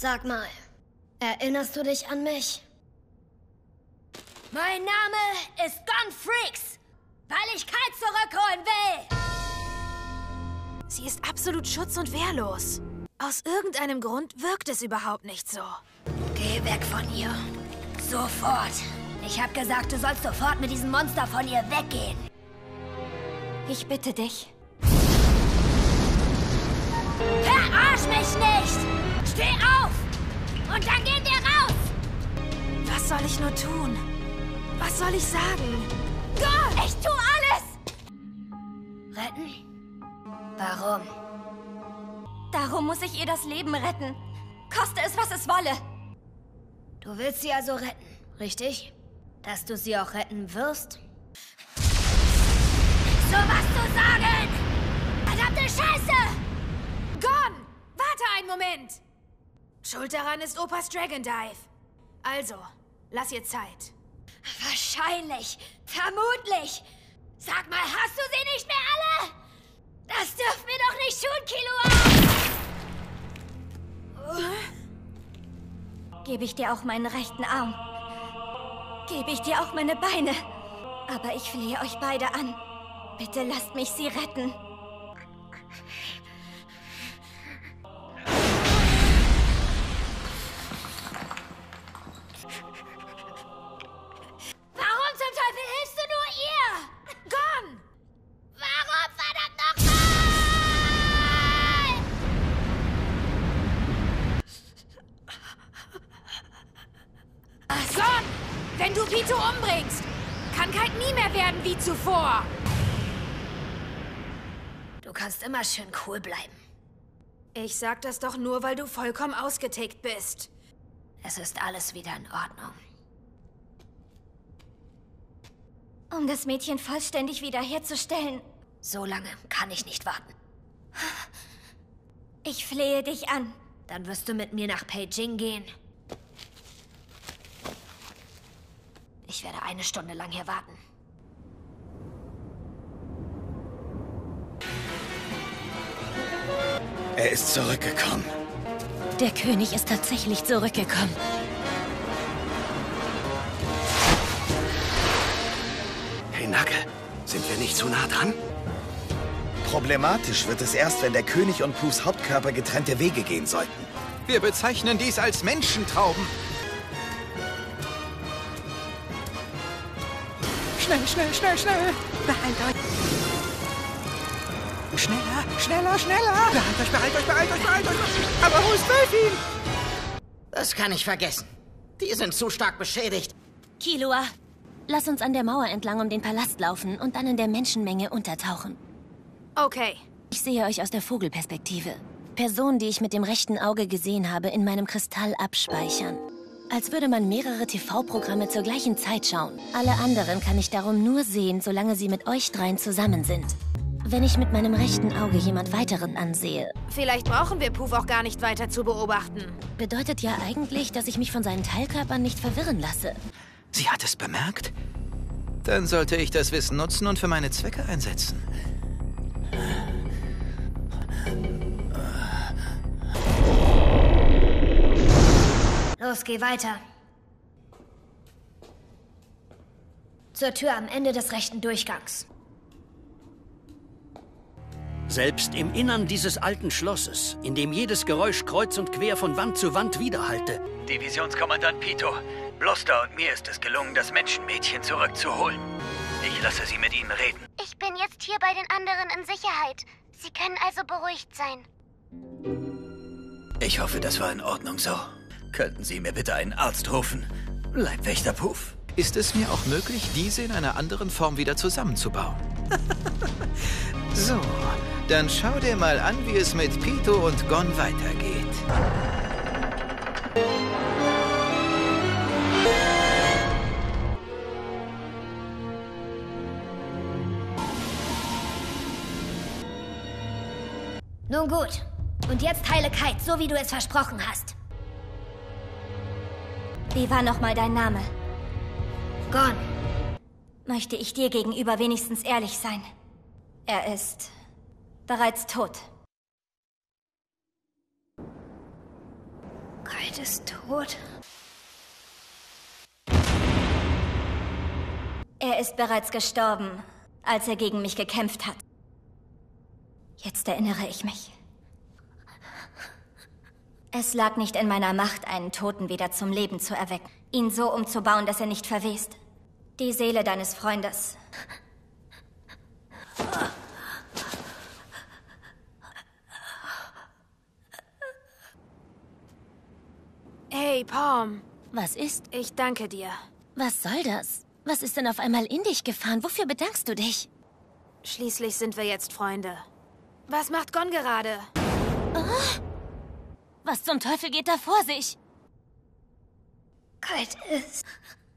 Sag mal, erinnerst du dich an mich? Mein Name ist Gon Freaks, weil ich Kite zurückholen will. Sie ist absolut schutz- und wehrlos. Aus irgendeinem Grund wirkt es überhaupt nicht so. Geh weg von ihr. Sofort. Ich hab gesagt, du sollst sofort mit diesem Monster von ihr weggehen. Ich bitte dich. Verarsch mich nicht! Steh auf! Und dann gehen wir raus! Was soll ich nur tun? Was soll ich sagen? Go! Ich tu alles! Retten? Warum? Darum muss ich ihr das Leben retten. Koste es, was es wolle. Du willst sie also retten, richtig? Dass du sie auch retten wirst? So was zu sagen! Verdammte Scheiße! Gon! Warte einen Moment! Schuld daran ist Opas Dragon Dive. Also, lass ihr Zeit. Wahrscheinlich. Vermutlich. Sag mal, hast du sie nicht mehr alle? Das dürfen wir doch nicht tun, Killua! Gebe ich dir auch meinen rechten Arm. Gebe ich dir auch meine Beine. Aber ich flehe euch beide an. Bitte lasst mich sie retten. Warum zum Teufel hilfst du nur ihr? Gon! Warum verdammt nochmal? Gon! Wenn du Pitou umbringst, kann Kite nie mehr werden wie zuvor. Du kannst immer schön cool bleiben. Ich sag das doch nur, weil du vollkommen ausgetickt bist. Es ist alles wieder in Ordnung. Um das Mädchen vollständig wiederherzustellen. So lange kann ich nicht warten. Ich flehe dich an. Dann wirst du mit mir nach Peijing gehen. Ich werde 1 Stunde lang hier warten. Er ist zurückgekommen. Der König ist tatsächlich zurückgekommen. Hey Nacke, sind wir nicht zu nah dran? Problematisch wird es erst, wenn der König und Poofs Hauptkörper getrennte Wege gehen sollten. Wir bezeichnen dies als Menschentrauben. Schnell, schnell, schnell, schnell! Beeilt euch! Schneller, schneller, schneller! Beeilt euch, beeilt euch, beeilt euch, beeilt euch! Aber wo ist Delphine? Das kann ich vergessen. Die sind zu stark beschädigt. Killua, lass uns an der Mauer entlang um den Palast laufen und dann in der Menschenmenge untertauchen. Okay. Ich sehe euch aus der Vogelperspektive. Personen, die ich mit dem rechten Auge gesehen habe, in meinem Kristall abspeichern. Als würde man mehrere TV-Programme zur gleichen Zeit schauen. Alle anderen kann ich darum nur sehen, solange sie mit euch dreien zusammen sind. Wenn ich mit meinem rechten Auge jemand weiteren ansehe, Vielleicht brauchen wir Poof auch gar nicht weiter zu beobachten. bedeutet ja eigentlich, dass ich mich von seinen Teilkörpern nicht verwirren lasse. Sie hat es bemerkt? Dann sollte ich das Wissen nutzen und für meine Zwecke einsetzen. Los, geh weiter. Zur Tür am Ende des rechten Durchgangs. Selbst im Innern dieses alten Schlosses, in dem jedes Geräusch kreuz und quer von Wand zu Wand widerhallte. Divisionskommandant Pitou, Bluster und mir ist es gelungen, das Menschenmädchen zurückzuholen. Ich lasse Sie mit Ihnen reden. Ich bin jetzt hier bei den anderen in Sicherheit. Sie können also beruhigt sein. Ich hoffe, das war in Ordnung so. Könnten Sie mir bitte einen Arzt rufen? Leibwächter Puff. Ist es mir auch möglich, diese in einer anderen Form wieder zusammenzubauen? So, dann schau dir mal an, wie es mit Pitou und Gon weitergeht. Nun gut. Und jetzt heile Kite, so wie du es versprochen hast. Wie war nochmal dein Name? Gon. Möchte ich dir gegenüber wenigstens ehrlich sein. Er ist bereits tot. Kite. Kite ist tot. Er ist bereits gestorben, als er gegen mich gekämpft hat. Jetzt erinnere ich mich. Es lag nicht in meiner Macht, einen Toten wieder zum Leben zu erwecken. Ihn so umzubauen, dass er nicht verwest. Die Seele deines Freundes. Hey, Palm. Was ist? Ich danke dir. Was soll das? Was ist denn auf einmal in dich gefahren? Wofür bedankst du dich? Schließlich sind wir jetzt Freunde. Was macht Gon gerade? Oh. Was zum Teufel geht da vor sich? Kite ist...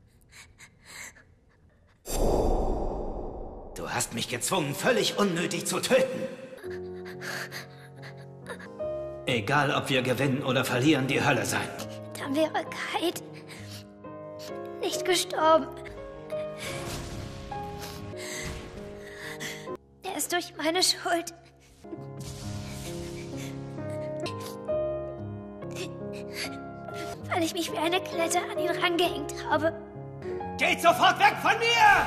Du hast mich gezwungen, völlig unnötig zu töten. Egal, ob wir gewinnen oder verlieren, die Hölle sein. Dann wäre Kite nicht gestorben. Er ist durch meine Schuld. Weil ich mich wie eine Klette an ihn rangehängt habe. Geht sofort weg von mir!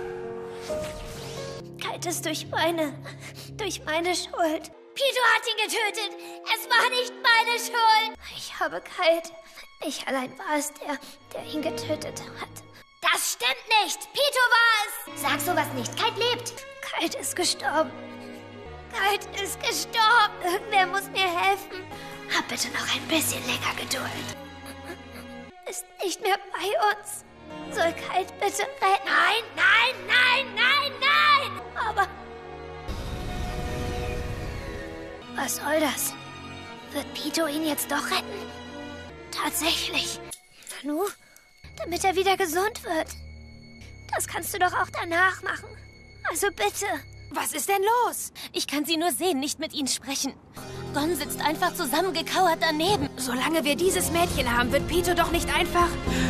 Kite ist durch meine Schuld. Pito hat ihn getötet. Es war nicht meine Schuld. Ich habe Kite. Ich allein war es, der ihn getötet hat. Das stimmt nicht. Pito war es. Sag sowas nicht. Kite lebt. Kite ist gestorben. Kite ist gestorben. Irgendwer muss mir helfen. Hab bitte noch ein bisschen länger Geduld. Ist nicht mehr bei uns. Soll Kite bitte retten? Nein, nein, nein, nein, nein! Aber... Was soll das? Wird Pito ihn jetzt doch retten? Tatsächlich. Nanu? Damit er wieder gesund wird. Das kannst du doch auch danach machen. Also bitte. Was ist denn los? Ich kann sie nur sehen, nicht mit ihnen sprechen. Gon sitzt einfach zusammengekauert daneben. Solange wir dieses Mädchen haben, wird Pito doch nicht einfach...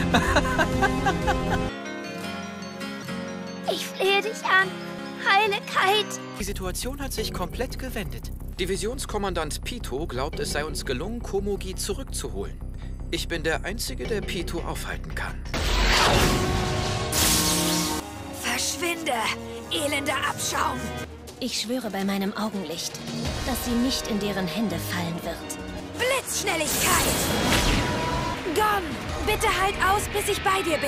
Ich flehe dich an. Heile Kite. Die Situation hat sich komplett gewendet. Divisionskommandant Pito glaubt, es sei uns gelungen, Komugi zurückzuholen. Ich bin der Einzige, der Pito aufhalten kann. Verschwinde, elender Abschaum! Ich schwöre bei meinem Augenlicht, dass sie nicht in deren Hände fallen wird. Blitzschnelligkeit! Gon, bitte halt aus, bis ich bei dir bin.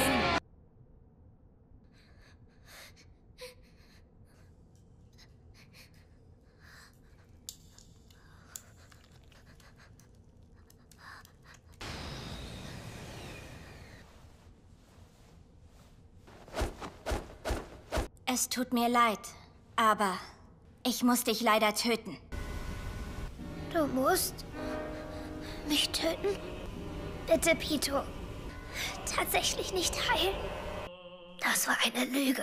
Es tut mir leid, aber ich muss dich leider töten. Du musst mich töten? Bitte, Pito. Tatsächlich nicht heilen. Das war eine Lüge.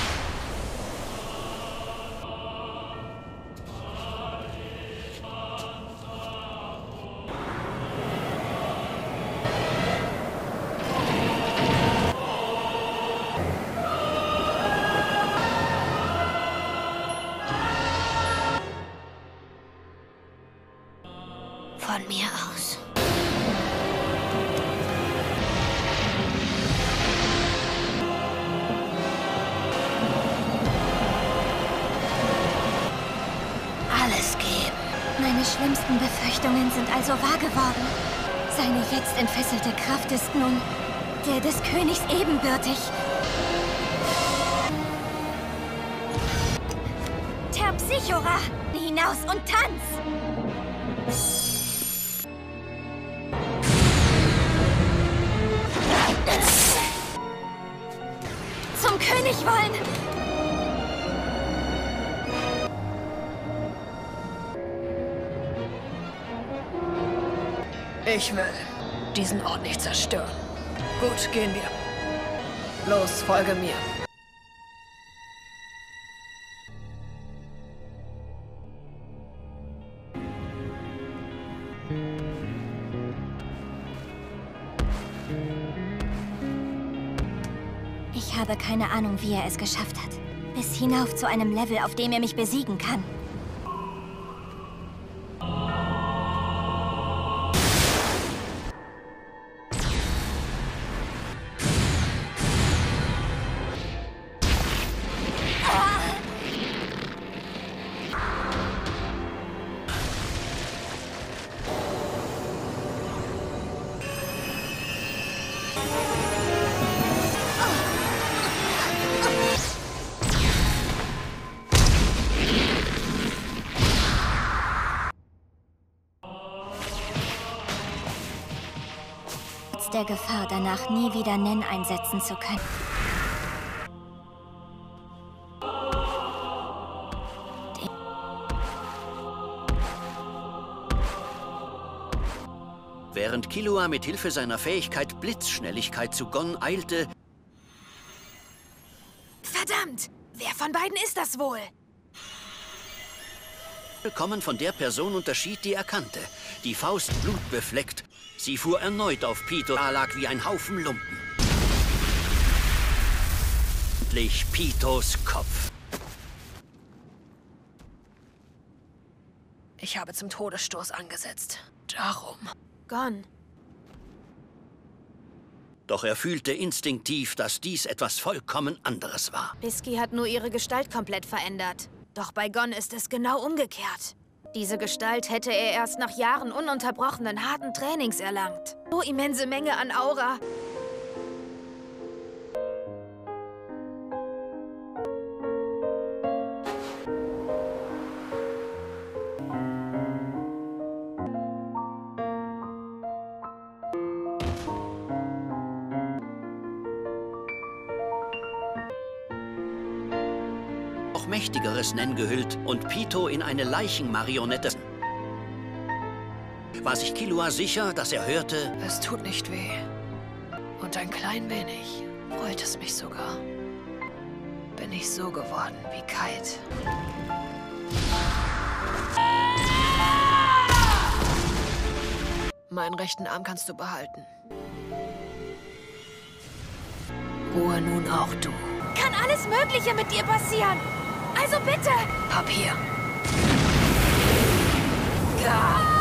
Von mir aus. Alles geben. Meine schlimmsten Befürchtungen sind also wahr geworden. Seine jetzt entfesselte Kraft ist nun der des Königs ebenbürtig. Terpsichora, hinaus und tanz! Zum König wollen! Ich will diesen Ort nicht zerstören. Gut, gehen wir. Los, folge mir. Ich habe keine Ahnung, wie er es geschafft hat. Bis hinauf zu einem Level, auf dem er mich besiegen kann. trotz der Gefahr, danach nie wieder Nen einsetzen zu können. Während Killua mit Hilfe seiner Fähigkeit Blitzschnelligkeit zu Gon eilte... Verdammt! Wer von beiden ist das wohl? ...vollkommen von der Person unterschied, die er kannte. Die Faust blutbefleckt. Sie fuhr erneut auf Pitou, lag wie ein Haufen Lumpen. Endlich Pitous Kopf. Ich habe zum Todesstoß angesetzt. Darum. Gon. Doch er fühlte instinktiv, dass dies etwas vollkommen anderes war. Bisky hat nur ihre Gestalt komplett verändert. Doch bei Gon ist es genau umgekehrt. Diese Gestalt hätte er erst nach Jahren ununterbrochenen, harten Trainings erlangt. So immense Menge an Aura. Mächtigeres Nen gehüllt und Pitou in eine Leichenmarionette. War sich Killua sicher, dass er hörte... Es tut nicht weh. Und ein klein wenig freut es mich sogar. Bin ich so geworden wie Kite. Meinen rechten Arm kannst du behalten. Ruhe nun auch du. Kann alles Mögliche mit dir passieren. Also bitte! Papier. Ja.